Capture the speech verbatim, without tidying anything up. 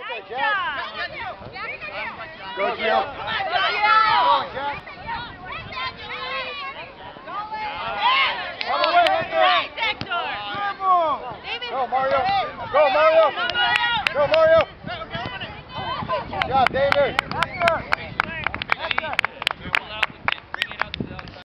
Nice job. Go, Gio. Come on, Gio. All the way, Hector. Nice, Hector. David. Go, Mario. Go, Mario. Go, Mario. Good job, David.